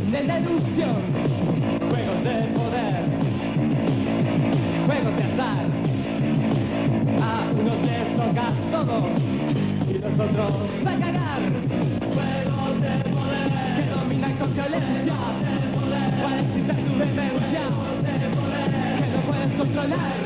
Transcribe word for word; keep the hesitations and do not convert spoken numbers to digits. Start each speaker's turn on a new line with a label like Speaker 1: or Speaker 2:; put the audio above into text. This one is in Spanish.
Speaker 1: de deducción, juegos de poder, juegos de azar. A unos les toca todo y los otros va a cagar. Juegos de poder que dominan con violencia, cuál es tu demencia que no puedes controlar.